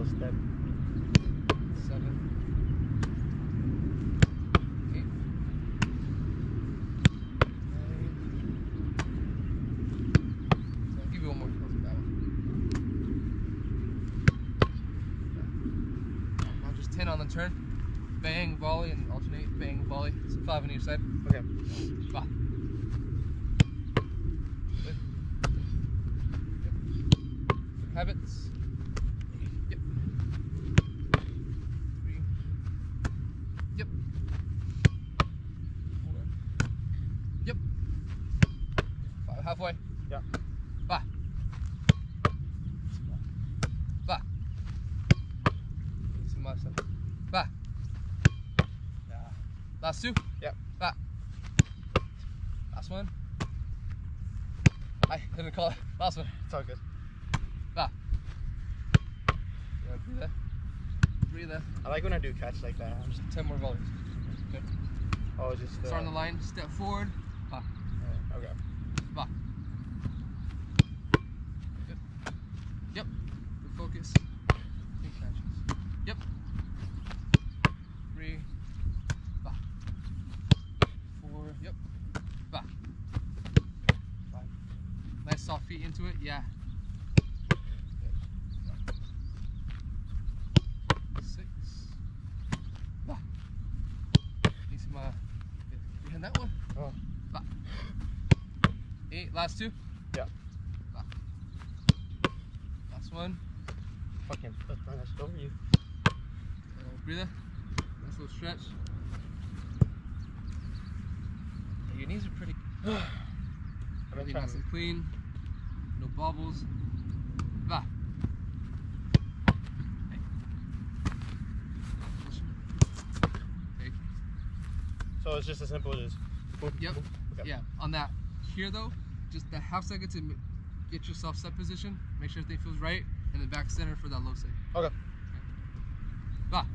little step. 7, 8, 9. So I'll give you one more. Close that one. Now just 10 on the turn. Bang, volley, and alternate. Bang, volley. So 5 on each side. Okay. Bah. Good. Yep. Habits. Yep. 3. Yep. 4. Yep. 5. Halfway. Yeah. Bah. Bah. Some more stuff. Bah. Yeah. Last 2. Yep. Bah. Last one. I didn't call it. Last one. It's all good. Bah. Yeah, breathe there. Breathe there. I like when I do catch like that. I'm just, 10 more volleys. Okay. oh, just. Start on the line. Step forward. Bah. Okay. Bah. Good. Yep. Good focus. Big catches. Yep. 3. Bah. 4. Yep. Bah. 5. Nice soft feet into it. Yeah. Good. 6. Bah. Easy, ma. Good. You hit that one? Oh. Bah. 8. Last 2. Yeah. Bah. Last one. Fucking flip right next over you. Breather. Nice little stretch. Yeah, your knees are pretty I've been nice trying. and clean. No bobbles. Bah. Hey. Okay. So it's just as simple as. Boop, Yep. boop. Okay. Yeah. On that here though, just that half second to get yourself set position. Make sure everything feels right, and then back center for that low set. Okay. Bah.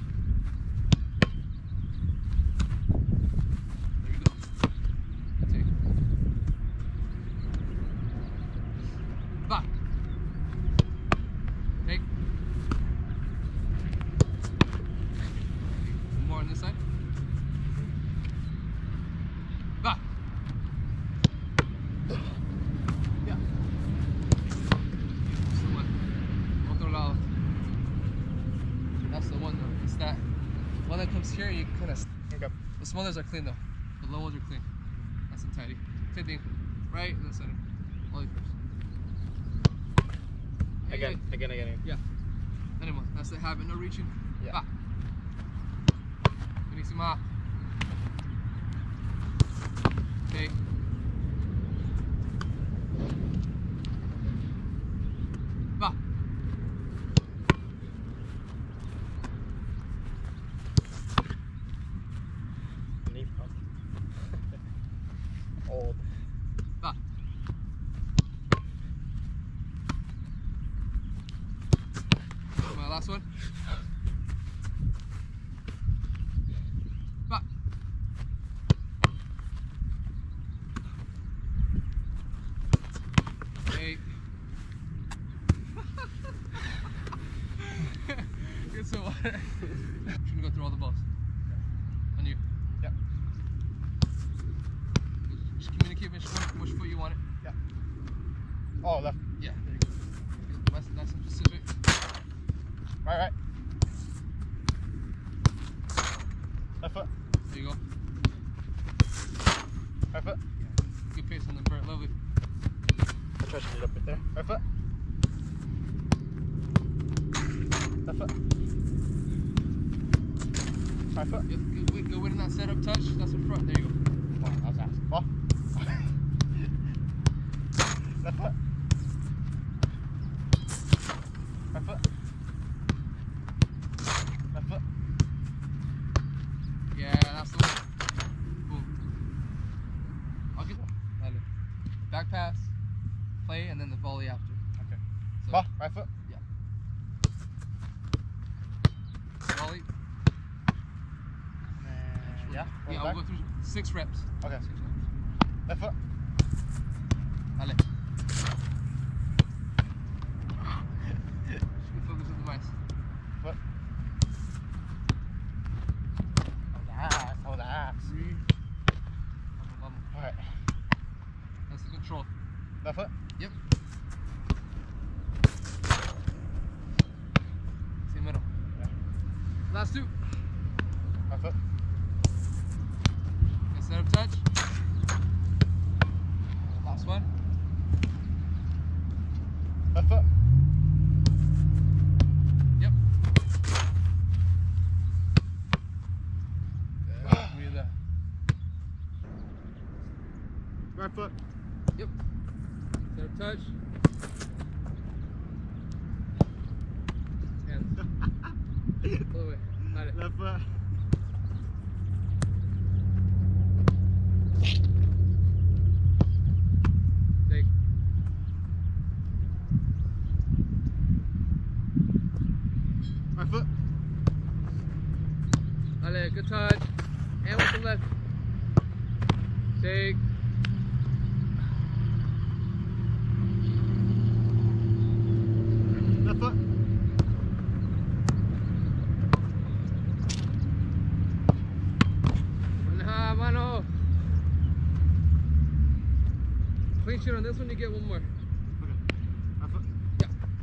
There you go. Take. Bah. Take. One more on this side. Bah. Yeah. That's the one. Otro lado. That's the one though. It's that one that comes here, you kind of. Okay. The small ones are clean though. The low ones are clean. Nice and tidy. Same thing. Right and then center. Volley first. Again. Yeah. Anymore. That's the habit. No reaching. Yeah. Bah. Buenísima. Okay. Bah. Knee pump. Old. Bah. My last one. Bah. Okay. Get some water. Shouldn't go through all the balls. On you. Yeah. Just communicate which foot you want it. Yeah. Oh, left. Yeah, there you go. Nice and specific. Right. Left foot. There you go. Right foot. Good pace on the vert, lovely. I'll try to get it up right there. Right foot. Left foot. Right foot. Yep, good win in that setup touch. That's in front. There you go. Oh, that was nice. Ball. Left foot. Right foot. Left foot. Yeah, that's the one. Boom. I'll get that. Back pass, play, and then the volley after. Okay. So, Ball. Right foot. Yeah. Volley. Yeah. Yeah, I'll go through 6 reps. Okay. 6 reps. Left foot. Dale. Good focus with the mice. Left foot. Yep. Same middle. Yeah. Last two. Left foot. Good setup touch. Last one. Left foot. Yep. Breathe out. Right foot. Yep. Setup touch. Hands. Pull away. Got it. Left foot. Take. Right foot. Allez, good touch. And with the left. Take. Left foot. Nah, mano. Clean shit on this one, you get one more. Okay. Right foot. Yeah.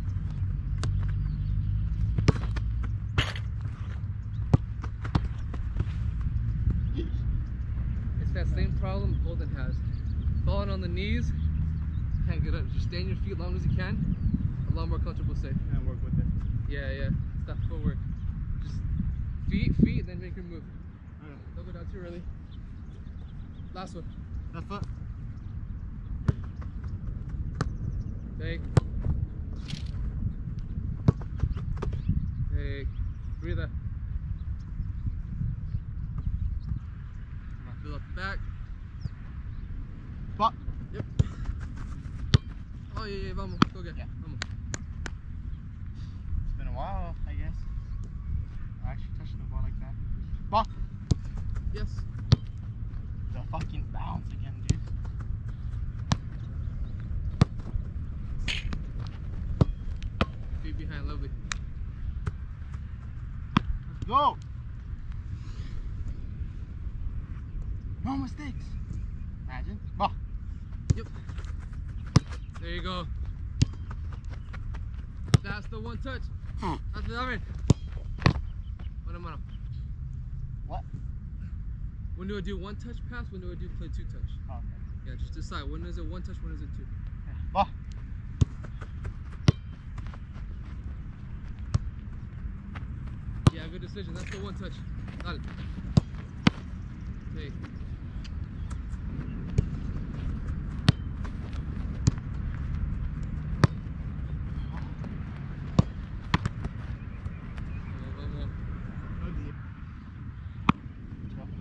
It's that same problem Holden has. Falling on the knees, can't get up. Just stay on your feet as long as you can. A lot more comfortable stay. And work with it. Yeah, yeah. It's that footwork. Just feet, then make your move. Okay. Don't go down too early. Last one. Left foot. Take. Take. Breathe out. Fill up the back. Spot. Yep. Oh yeah, yeah, vamos. Go get. Yeah. Vamos. It's been a while, I guess. I actually touched the ball like that. Spot. Yes. The fucking bounce again, dude. Feet behind, lovely. Let's go. No mistakes. Imagine. Ball. Yep. There you go. That's the one touch. That's the other. Mano. What? When do I do one touch pass? When do I do play two touch? Oh, okay. Yeah, just decide. When is it one touch? When is it two? Yeah. Ball. Yeah, good decision. That's the one touch. Dale. Take. Vamos. Go deep. Let's go.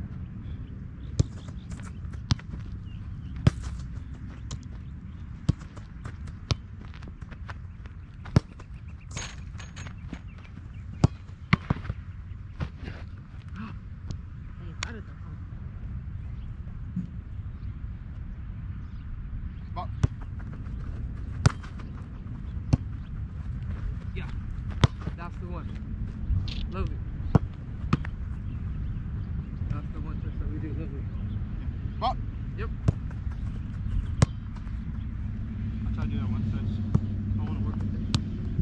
Ball. Yeah, that's the one. Lovely. That's the one touch that we do. Lovely. Ball. Yep. I'll try to do that one touch. I want to work with it.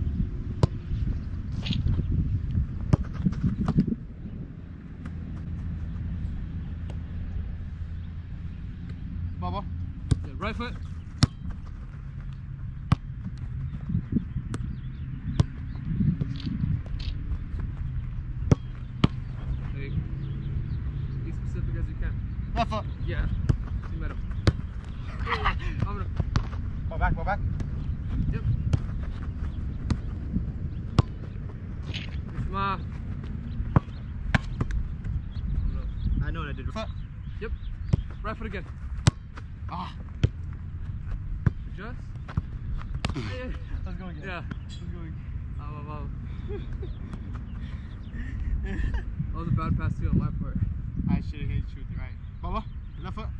Ball. Yeah, right foot. Take. Be specific as you can. Left foot. Yeah. See middle. Vámonos. Ball back. Ball back. Yep. Misma. Vámonos. I know what I did. Foot. Yep. Right foot again. Ah. Adjust. Let's go again. Yeah. Let's go again. Vamos. That was a bad pass too on my part. I should have hit shoot the right. Ball. Left foot.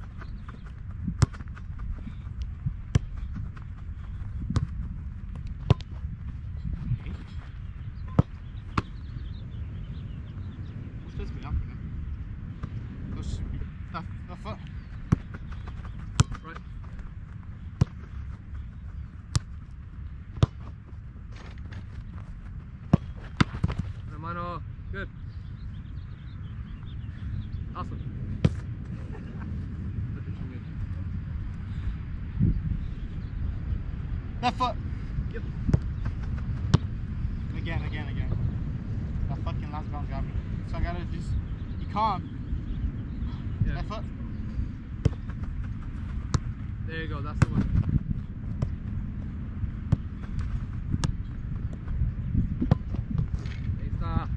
Okay. What's pissing me off right now? Left foot. Right. Left foot. Yep. Again. That fucking last bounce got me. So I gotta just be calm. Yeah. Left foot. There you go. That's the one. Hey, stop.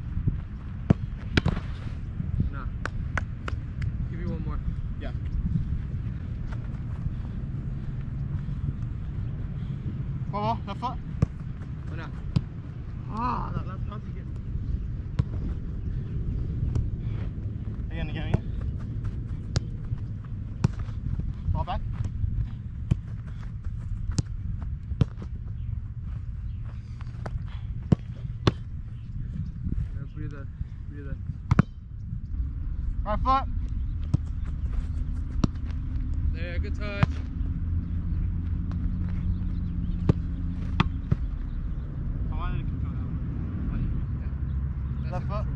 Nah. Give you one more. Yeah. Whoa, left foot. Why not? Ah, that last bounce again. Again. Ball back. Yeah, breathe it. Right foot. There, good touch. I wanted to control that one. Yeah. Left foot.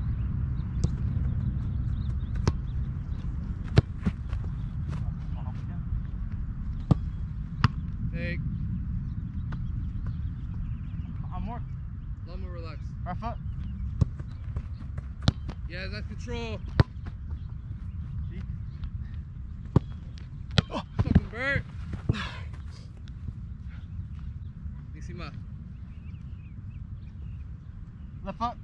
Take. I'm more. A lot more relaxed. Right foot. Yeah, that's control. See? Fucking Bert. Encima. Left foot.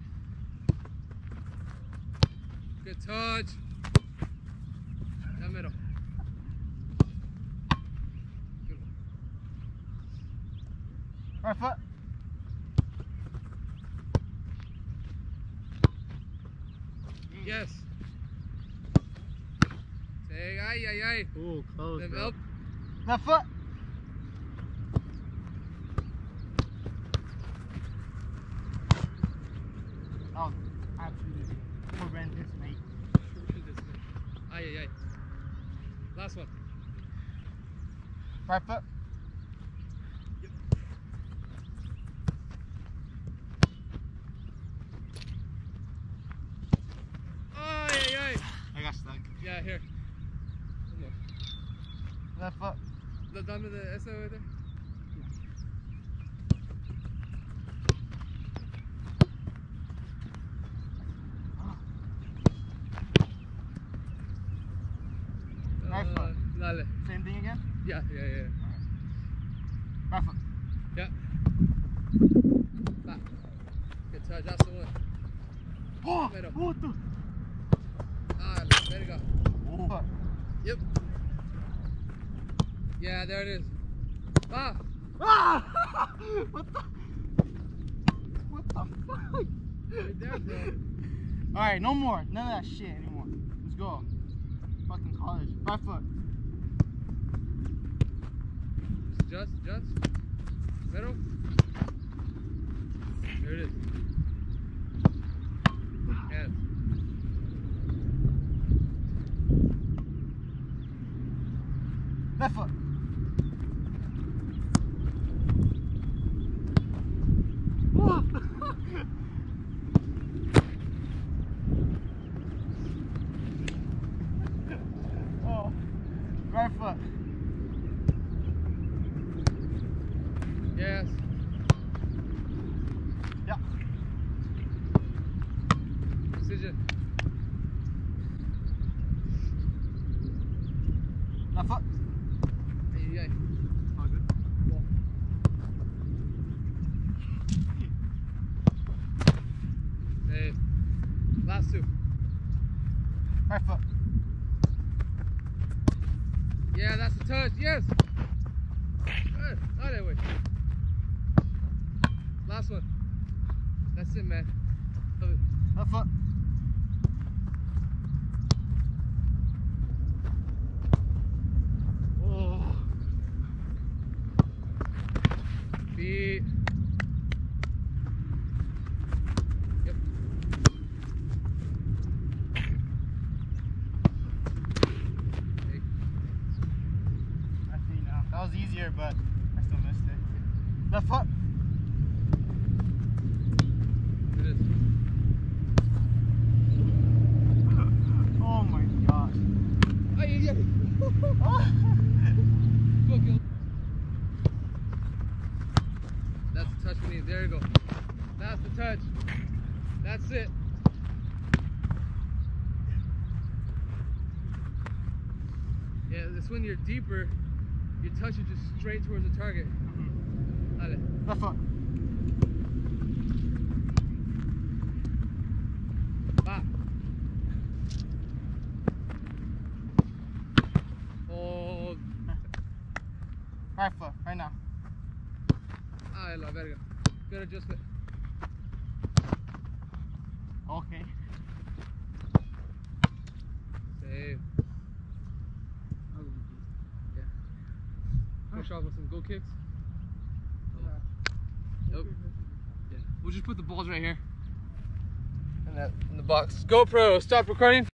Good touch. Down middle. Good one. Right foot. Yes. Take. Ay. Ooh, close. Then Bro. up. Left foot. Oh, absolutely horrendous, mate. Ay. Last one. Right foot. Yep. Ay. I got stuck. Yeah, here. One more. Left foot. Dame the esa right there. Right foot. Dale. Same thing again. Yeah. Right foot. Yeah. Back. Good touch. That's the one. Oh, Middle. puto. Ah, there you go. Oh. Yep. Yeah, there it is. Ah. Ah! What the fuck? Right there, bro. Alright, no more. None of that shit anymore. Let's go. Fucking college. Right foot. Just. Middle. There it is. Hands. Left foot. Oh. Right foot. Yes. Yeah. Precision. Left foot. Ay. All good. Hey. Last two. Right foot. Yeah, that's the touch. Yes. Not that way. Last one. That's it, man. Love it. Left foot. Oh. Feet. Yep. Hey. I see now. That was easier, but I still missed it. Left foot. It is. Oh my gosh. Ay. Oh. Fucking. your knees. There you go. That's the touch. That's it. Yeah, this when you're deeper, your touch is just straight towards the target. Dale. Left foot. Va. Hold. Right foot, right now. Ay, la verga. Good adjustment. Okay. Save. Yeah. Push off with some go kicks. Nope. Yeah. We'll just put the balls right here. In the box. GoPro, stop recording.